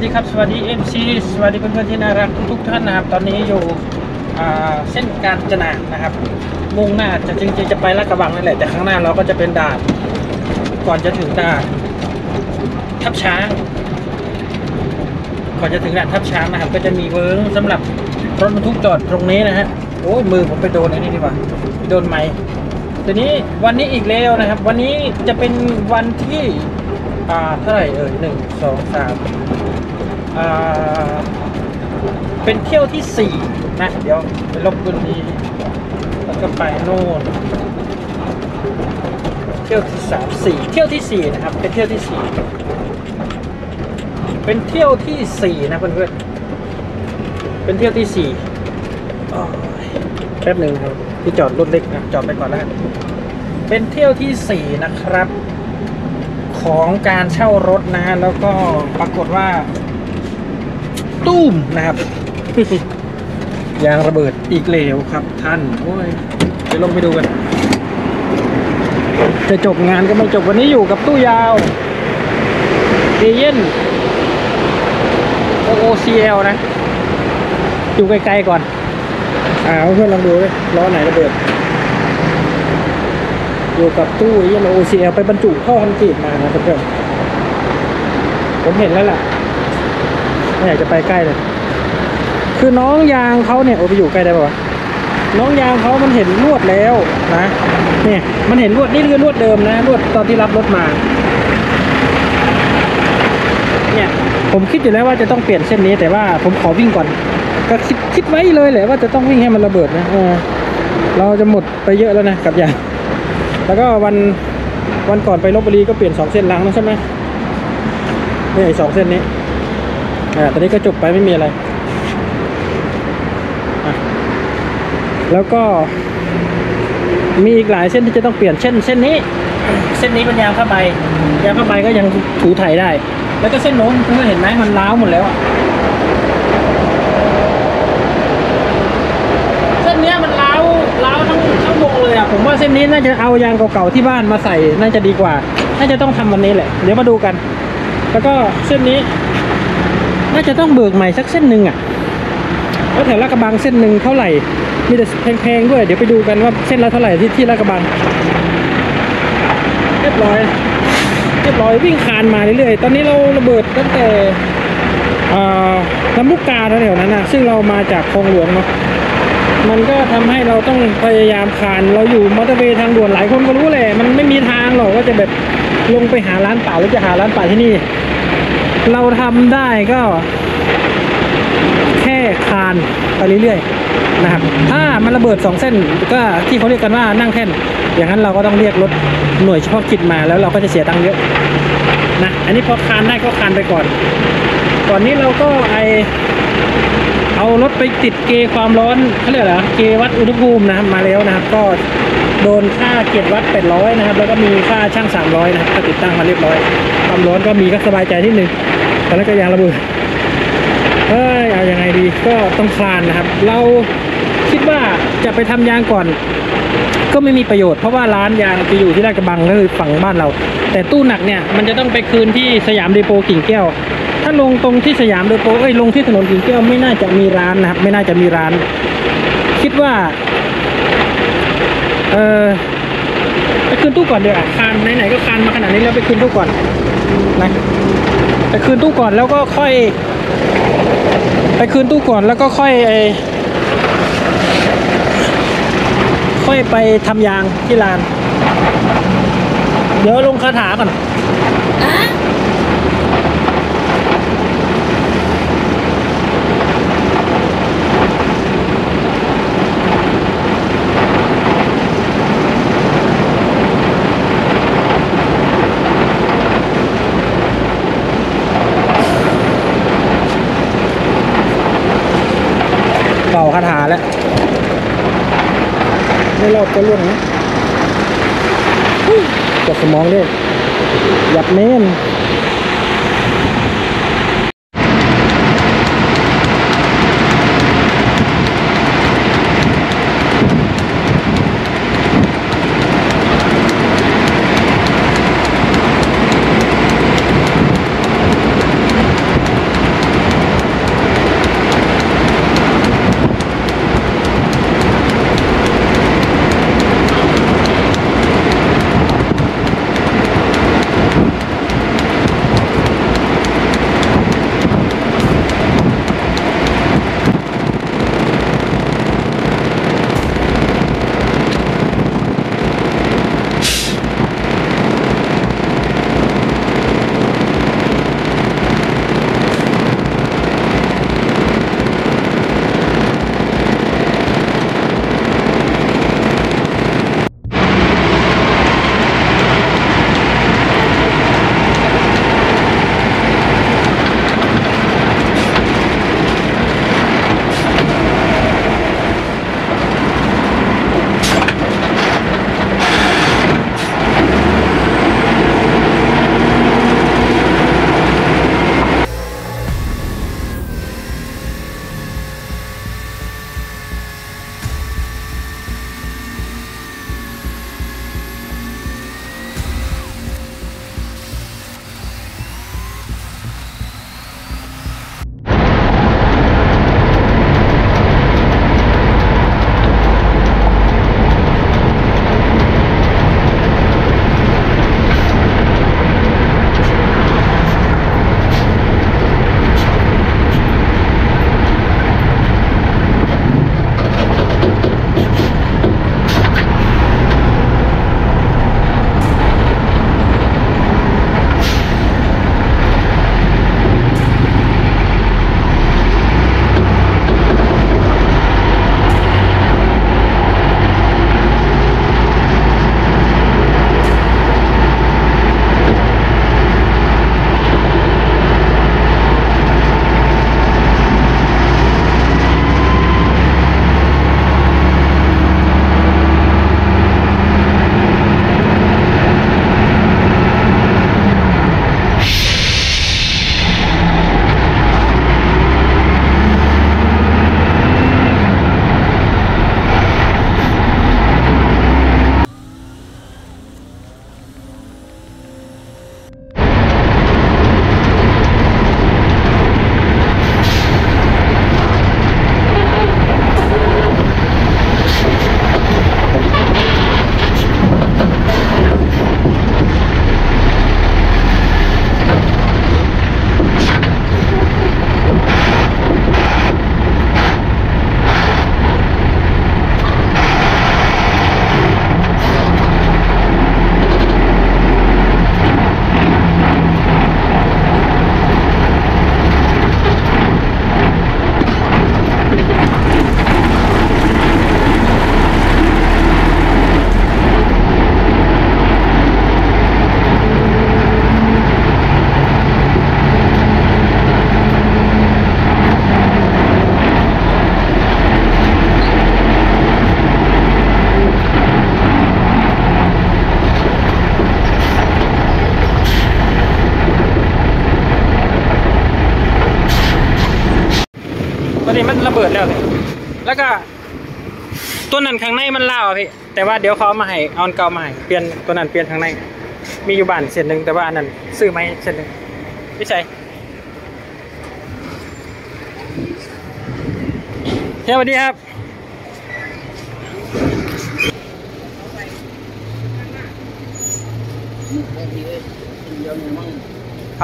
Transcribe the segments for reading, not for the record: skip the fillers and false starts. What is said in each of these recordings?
ดีครับสวัสดี MC สวัสดีเพื่อนๆที่น่ารักทุกท่านนะครับตอนนี้อยู่เส้นกาญจนานะครับมุ่งหน้าจะจริงๆจะไปลาดกระบังนั่นแหละแต่ข้างหน้าเราก็จะเป็นด่านก่อนจะถึงด่านทับช้างก่อนจะถึงด่านทับช้างนะครับก็จะมีเวิร์กสำหรับรถบรรทุกจอดตรงนี้นะฮะโอ้ยมือผมไปโดนไอ้นี่ดีกว่าไปโดนไม้ทีนี้วันนี้อีกแล้วนะครับวันนี้จะเป็นวันที่เท่าไหร่1 2 3เป็นเที่ยวที่4นะเดี๋ยวไปลบบุรีแล้วก็ไปโน่นเที่ยวที่3 4เที่ยวที่4นะครับเป็นเที่ยวที่4เป็นเที่ยวที่4นะเพื่อนๆเป็นเที่ยวที่4แป๊บหนึ่งครับที่จอดรถเล็กนะจอดไปก่อนแล้วเป็นเที่ยวที่4นะครับของการเช่ารถนะฮะแล้วก็ปรากฏว่าตุ้มนะครับ ยางระเบิดอีกแล้วครับท่านโอ้ยเดี๋ยวลงไปดูกันจะจบงานก็ไม่จบวันนี้อยู่กับตู้ยาวเอเย่น OOCL นะอยู่ไกลๆก่อนเพื่อนลองดูเลยล้อไหนระเบิดอยู่กับตู้เอเย่น OOCL ไปบรรจุท่อคอนกรีตมานะเพื่อนผมเห็นแล้วล่ะไม่อยากจะไปใกล้เลยคือน้องยางเขาเนี่ยไปอยู่ใกล้ได้ป่าวน้องยางเขามันเห็นลวดแล้วนะเนี่ยมันเห็นลวดนี่คือลวดเดิมนะลวดตอนที่รับรถมาเนี่ยผมคิดอยู่แล้วว่าจะต้องเปลี่ยนเส้นนี้แต่ว่าผมขอวิ่งก่อนก็คิดไว้เลยแหละว่าจะต้องวิ่งให้มันระเบิดนะเราจะหมดไปเยอะแล้วนะกับยางแล้วก็วันก่อนไปลพบุรีก็เปลี่ยน2เส้นล้างแล้วใช่ไหมนี่2เส้นนี้ตอนนี้ก็จบไปไม่มีอะไรแล้วก็มีอีกหลายเส้นที่จะต้องเปลี่ยนเช่นเส้นนี้เป็นยางผ้าใบก็ยังถูไถได้แล้วก็เส้นโน้นเพื่อนเห็นไหมมันร้าวหมดแล้วเส้นนี้มันร้าวทั้งวงเลยผมว่าเส้นนี้น่าจะเอายางเก่าๆที่บ้านมาใส่น่าจะดีกว่าน่าจะต้องทำวันนี้แหละเดี๋ยวมาดูกันแล้วก็เส้นนี้น่าจะต้องเบิกใหม่สักเส้นหนึ่งแล้วแถวลาดกระบังเส้นหนึ่งเท่าไหร่มีแต่แพงๆด้วยเดี๋ยวไปดูกันว่าเส้นละเท่าไหร่ที่ลาดกระบังเรียบร้อยวิ่งคานมาเรื่อยๆตอนนี้เราระเบิดตั้งแต่ลำลูกกาแถวนั้นนะซึ่งเรามาจากคลองหลวงเนาะมันก็ทำให้เราต้องพยายามคานเราอยู่มอเตอร์เวย์ทางด่วนหลายคนก็รู้แหละมันไม่มีทางหรอกว่าจะแบบลงไปหาร้านป่าหรือจะหาร้านป่าที่นี่เราทำได้ก็แค่คานไปเรื่อยๆนะครับถ้ามันระเบิด2เส้นก็ที่เขาเรียกกันว่านั่งแท่นอย่างนั้นเราก็ต้องเรียกรถหน่วยเฉพาะกิจมาแล้วเราก็จะเสียตังค์เยอะนะอันนี้พอคานได้ก็คานไปก่อนนี้เราก็เอารถไปติดเกจความร้อนเขาเรียกอะไรเกจวัดอุณหภูมินะครับมาแล้วนะครับก็โดนค่าเกจวัด800นะครับแล้วก็มีค่าช่าง300นะครับก็ติดตั้งมาเรียบร้อยความร้อนก็มีก็สบายใจที่หนึ่งแต่แล้วก็ยางระเบิดเอายังไงดีก็ต้องคลานนะครับเราคิดว่าจะไปทำยางก่อนก็ไม่มีประโยชน์เพราะว่าร้านยางจะอยู่ที่ลาดกระบังก็คือฝั่งบ้านเราแต่ตู้หนักเนี่ยมันจะต้องไปคืนที่สยามเดโปกิ่งแก้วถ้าลงตรงที่สยามเดโปลงที่ถนนกิ่งแก้วไม่น่าจะมีร้านนะครับไม่น่าจะมีร้านคิดว่าไปคืนตู้ก่อนเดี๋ยวคานไหนๆก็คานมาขนาดนี้แล้วไปคืนตู้ก่อนนะไปคืนตู้ก่อนแล้วก็ค่อยไปคืนตู้ก่อนแล้วก็ค่อยไปทำยางที่ร้านเดี๋ยวลงคาถาก่อนเป่าคาถาแล้วไม่รอดก็ล่วงนะกดสมองเลยหยับเน้นอนนี้มันระเบิดแล้วเลยแล้วก็ตัวนั้นข้างในมันเล่าพี่แต่ว่าเดี๋ยวเขาเอามาให้เอาอันเก่ามาให้เปลี่ยนตัวนั้นเปลี่ยนข้างในมีอยู่บ้านเส้นหนึ่งแต่ว่าอันนั้นซื้อไหมเส้นหนึ่งพี่ชัยสวัสดีครับฮะ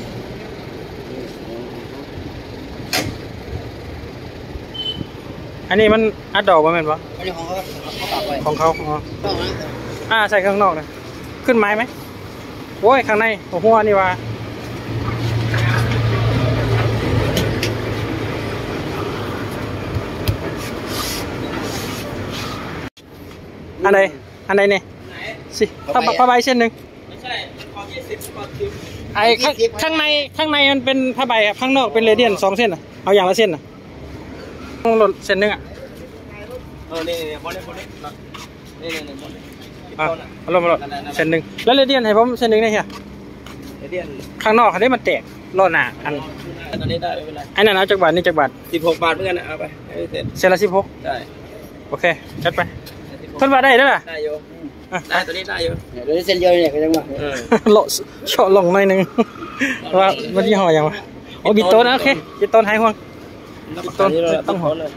อันนี้มันอัดดอกป่ะแม่นปะของเขาใส่ข้างนอกนะขึ้นไม้ไหมโอ้ยข้างในหัวนี่ว่าอันไหนเนี่ยสิผ้าใบเส้นหนึ่งไม่ใช่ขอ20ขอ10ไอ้ข้างในมันเป็นผ้าใบครับข้างนอกเป็นเรเดียน2 เส้นอ่ะเอาอย่างละเส้นอ่ะต้องหล่นเส้นหนึ่งอ่ะนี่บอลนี่เอาลงมาหล่นเส้นหนึ่งแล้วเรเดียนให้ผมเส้นหนึ่งได้เหรอเรเดียนข้างนอกเขาได้มันแตกล่อหนาอันตอนนี้ได้ไม่เป็นไรอันนั้นเอาจากบาทนี่จากบาท16 บาทเหมือนกันนะเอาไปเส้นละ16ได้โอเคจัดไปทนว่าได้ด้วยล่ะได้อยู่ได้ตัวนี้ได้อยู่เดี๋ยวเส้นเดียวเนี่ยก็ยังว่าโลเฉาะลงหน่อยนึงว่าวันที่ห่อยังวะโอ้บิดโต้นะโอเคบิดโต้ให้ห่วงบิดโต้ต้องห่อเลย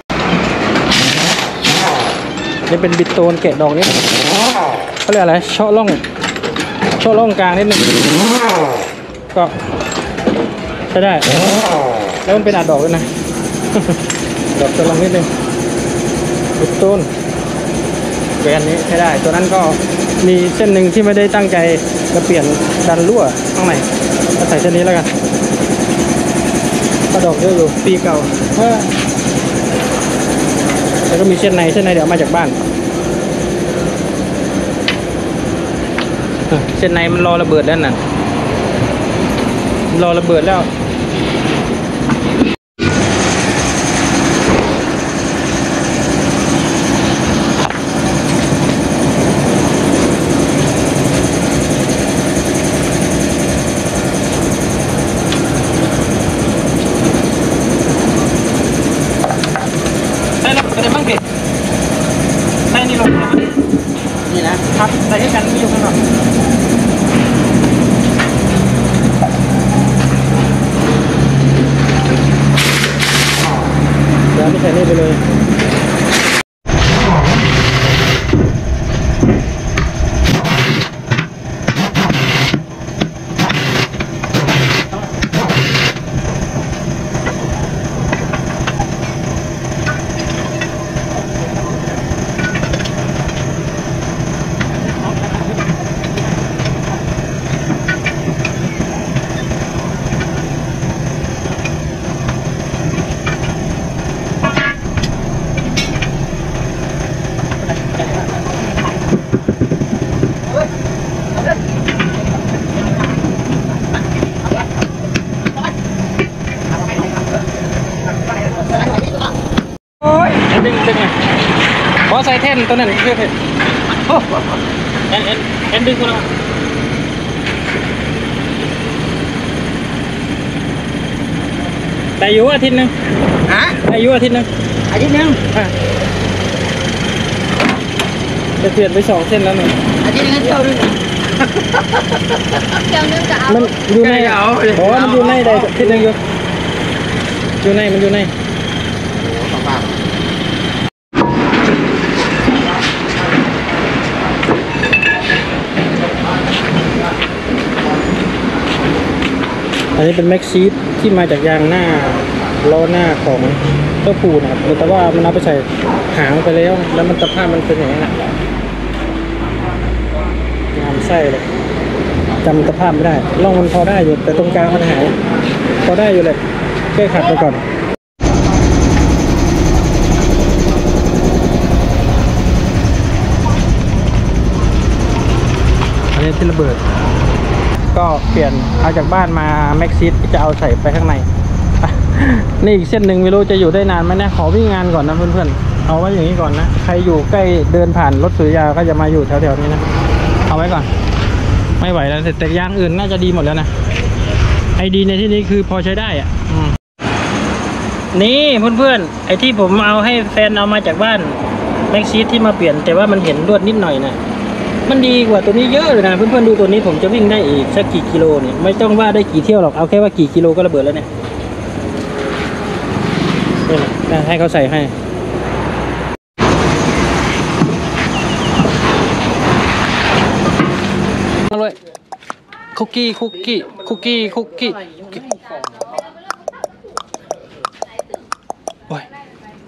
นี่เป็นบิดโต้แกะดอกนี้เขาเรียกอะไรเฉาะล่องกลางนิดนึงก็ใช้ได้แล้วมันเป็นอัดดอกด้วยนะดอกจะลงนิดนึงบิดโต้แบรนด์นี้ใช้ได้ตัวนั้นก็มีเส้นหนึ่งที่ไม่ได้ตั้งใจจะเปลี่ยนดันรั่วข้างในก็ใส่เส้นนี้แล้วกันก็ดอกเยอะอยู่ปีเก่าแล้วก็มีเส้นในเดี๋ยวมาจากบ้านเส้นในมันรอระเบิดแล้วน่ะรอระเบิดแล้วครับใส่ให้กันไม่อยู่ข้างนอกเดี๋ยวไม่ใส่นี่ไปเลยขอใส่แท่นตัวนั้นเพื่อเอ็นดึงคนละแต่อยู่อาทิตย์นึงแต่อยู่อาทิตย์นึงจะเปลี่ยนไป2 เส้นแล้วหนึ่งอาทิตย์นึงเที่ยวนึงมันอยู่ในเพราะว่ามันอยู่ในใดอาทิตย์นึงอยู่ในมันอยู่ในอันนี้เป็นแม็กซีดที่มาจากยางหน้าล้อหน้าของเจ้าผูนะครับแต่ว่ามันเอาไปใส่หางไปแล้วมันสภาพมันเป็นอย่างนี้นะงามไส้เลยจำสภาพไม่ได้ล่องมันพอได้อยู่แต่ตรงกลางมันหายพอได้อยู่เลยแก้ขัดไปก่อนอันนี้ที่ระเบิดก็เปลี่ยนเอาจากบ้านมาแม็กซิสจะเอาใส่ไปข้างในนี่อีกเส้นหนึ่งไม่รู้จะอยู่ได้นานไหมนะขอวิ่งงานก่อนนะเพื่อนๆเอาไว้อย่างนี้ก่อนนะใครอยู่ใกล้เดินผ่านรถสุริยาก็จะมาอยู่แถวๆนี้นะเอาไว้ก่อนไม่ไหวแล้วแต่อย่างอื่นน่าจะดีหมดแล้วนะไอดีในที่นี้คือพอใช้ได้อะนี่เพื่อนๆไอ้ที่ผมเอาให้แฟนเอามาจากบ้านแม็กซีที่มาเปลี่ยนแต่ว่ามันเห็นลวดนิดหน่อยนะมันดีกว่าตัวนี้เยอะเลยนะเพื่อนๆดูตัวนี้ผมจะวิ่งได้อีกสักกี่กิโลเนี่ยไม่ต้องว่าได้กี่เที่ยวหรอกเอาแค่ว่ากี่กิโลก็ระเบิดแล้วเนี่ยนี่ให้เขาใส่ให้อร่อยคุกกี้คุกกี้คุกกี้คุกกี้โอ้ย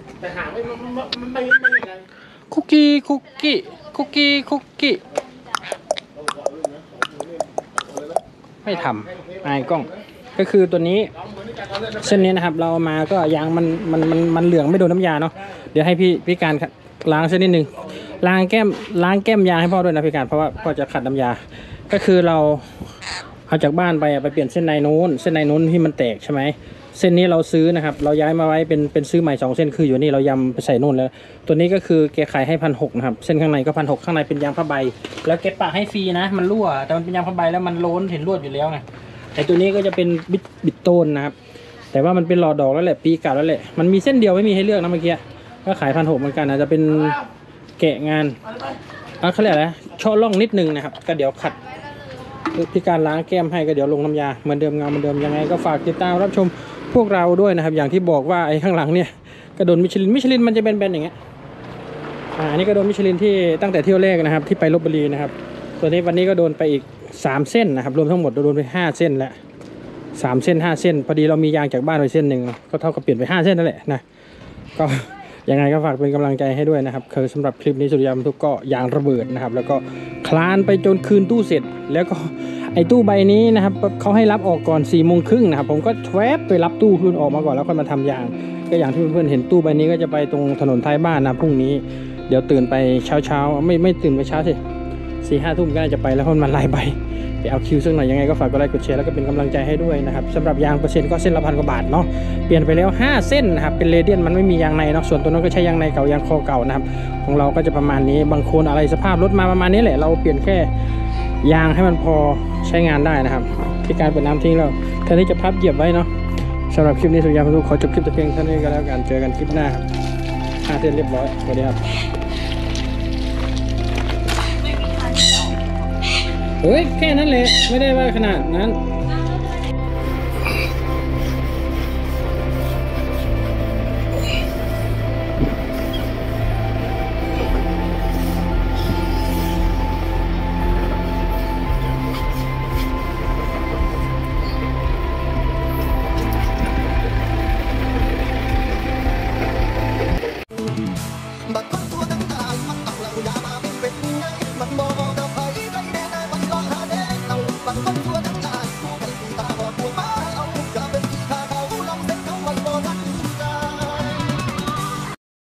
คุกกี้คุกกี้คุกกี้คุกกี้ไม่ทำไอ้กล้องก็คือตัวนี้เส้นนี้นะครับเรามาก็ยางมันเหลืองไม่โดนน้ำยาเนาะเดี๋ยวให้พี่การล้างเส้นนิดนึงล้างแก้มยางให้พ่อด้วยนะพี่การเพราะว่าพ่อจะขัดน้ำยาก็คือเราเอาจากบ้านไปเปลี่ยนเส้นในโน้นที่มันแตกใช่ไหมเส้นนี้เราซื้อนะครับเราย้ายมาไว้เป็นซื้อใหม่2เส้นคืออยู่นี่เรายำไปใส่โน่นแล้วตัวนี้ก็คือแกขายให้1,600นะครับเส้นข้างในก็1,600ข้างในเป็นยางผ้าใบแล้วแกปะให้ฟรีนะมันรั่วแต่มันเป็นยางผ้าใบแล้วมันโล้นเห็นรั่วอยู่แล้วไงแต่ตัวนี้ก็จะเป็นบิดโตนนะครับแต่ว่ามันเป็นหลอดดอกแล้วแหละปีเก่าแล้วแหละมันมีเส้นเดียวไม่มีให้เลือกนะเมื่อกี้ก็ขาย1,600เหมือนกันนะจะเป็นแกะงานเขาเรียกอะไรเชาะร่องนิดนึงนะครับก็เดี๋ยวขัดพี่การล้างแก้มให้ก็เดี๋ยวลงน้ำยาเหมือนเดิมเงาเหมือนเดิมยังไงก็ฝากติดตามรับชมพวกเราด้วยนะครับอย่างที่บอกว่าไอ้ข้างหลังเนี่ยกระโดนมิชลินมันจะเป็นอย่างเงี้ยอันนี้ก็โดนมิชลินที่ตั้งแต่เที่ยวแรกนะครับที่ไปลพบุรีนะครับตัวนี้วันนี้ก็โดนไปอีก3เส้นนะครับรวมทั้งหมดโดนไป5เส้นแล้ว3เส้น5เส้นพอดีเรามียางจากบ้านไปเส้นหนึ่งก็เท่ากับเปลี่ยนไป5เส้นนั่นแหละนะก็ยังไงก็ฝากเป็นกำลังใจให้ด้วยนะครับคือสำหรับคลิปนี้สุริยาบรรทุกก็ยางระเบิดนะครับแล้วก็คลานไปจนคืนตู้เสร็จแล้วก็ไอ้ตู้ใบนี้นะครับเขาให้รับออกก่อน4:30นะครับผมก็แวบไปรับตู้คืนออกมาก่อนแล้วค่อยมาทำยางก็อย่างที่เพื่อนๆเห็นตู้ใบนี้ก็จะไปตรงถนนท้ายบ้านนะพรุ่งนี้เดี๋ยวตื่นไปเช้าไม่ตื่นไปเช้าสิ4-5 ทุ่มก็น่าจะไปแล้วเพราะมันลายใบไปเอาคิวสักหน่อยยังไงก็ฝากกดไลค์กดแชร์แล้วก็เป็นกำลังใจให้ด้วยนะครับสำหรับยางเปอร์เซ็นต์ก็เส้นละ1,000 กว่าบาทเนาะเปลี่ยนไปแล้ว5เส้นนะครับเป็นเรเดียนมันไม่มียางในเนาะส่วนตัวนั้นก็ใช้ยางในเก่ายางคอเก่านะครับของเราก็จะประมาณนี้บางคนอะไรสภาพรถมาประมาณนี้แหละเราเปลี่ยนแค่ยางให้มันพอใช้งานได้นะครับที่การเปิดน้ำทิ้งเราแทนที่จะพับเหยียบไว้เนาะสำหรับคลิปนี้สุริยาบรรทุกขอจบคลิปแต่เพียงเท่านี้ก็แล้วกันเจอกันคลิปหน้าครับ5เส้นเรียบร้อยสวัสดีครับเฮ้ยแค่นั้นเลยไม่ได้ว่าขนาดนั้นบักคนตัวต่างๆมันตักเราอย่ามาเป็นไงมันบอก